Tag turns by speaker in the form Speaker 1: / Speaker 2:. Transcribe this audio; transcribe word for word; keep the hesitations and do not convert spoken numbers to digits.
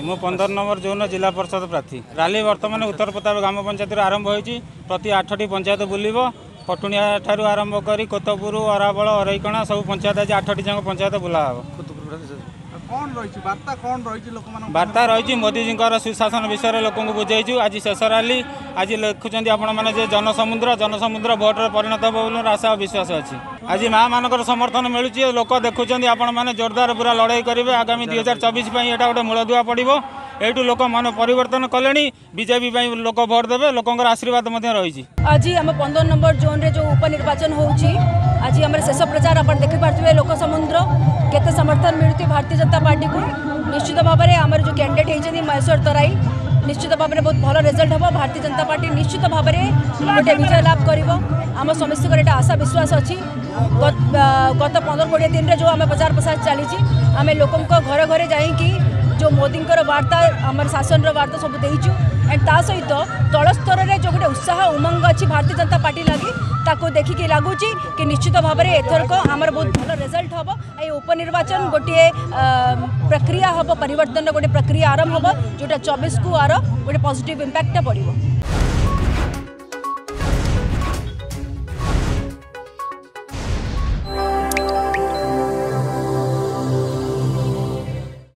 Speaker 1: मु पंदर number zone जिला परिषद प्रार्थी। रैली बर्तमान उत्तर प्रताप ग्राम पंचायत आरंभ होती। प्रति आठटी पंचायत बुलब पटुनिया ठारू आरंभ कर कोतपुर अराबल अरईकणा सब पंचायत आज आठटी जंग पंचायत बुला वार्ता रही मोदी जी सुशासन विषय लोक बुझेचु। आज शेष रैली आज लिखुं आपण मैंने जनसमुद्र जनसमुद्र भोट्रे परिणत हो आशा विश्वास अच्छी। आज माँ मानकर समर्थन मिलूँ लोक देखुं आपण मैंने जोरदार पूरा लड़ाई करेंगे। आगामी दुई हजार चौबीस यहाँ गोटे मूलदुआ पड़ो यू लोक मन परिवर्तन कले बीजेपी लोक भोट देवे लोकर आशीर्वाद रही।
Speaker 2: आज आम पंद्रह नंबर जोन रे जो उपनिर्वाचन होची आज आम शेष प्रचार आप देखिपे लोक समुद्र केते समर्थन मिलती भारतीय जनता पार्टी को। निश्चित भाव में आम जो कैंडिडेट होती महेश्वर तराई निश्चित भाव में बहुत भल रिजल्ट हम। भारतीय जनता पार्टी निश्चित भाव में गोटे विजय लाभ कर आम समस्त आशा विश्वास अच्छी। गत पंद्रह कोड़े दिन में जो आम प्रचार प्रसार चली आम लोक घर घर जाकि जो मोदी वार्ता आम शासन वार्ता सब देचु एंड ता सहित तल स्तर में जो गोटे उत्साह उमंग अच्छी भारतीय जनता पार्टी लगी ताको देखिकी लगुच कि निश्चित भाव में एथरक आमर बहुत भल रिजल्ट हम। ये उपनिर्वाचन गोटे प्रक्रिया हम परिवर्तन गोटे प्रक्रिया आरंभ हम जोटा चौबीस को आर गोटे पॉजिटिव इम्पैक्ट पड़ो।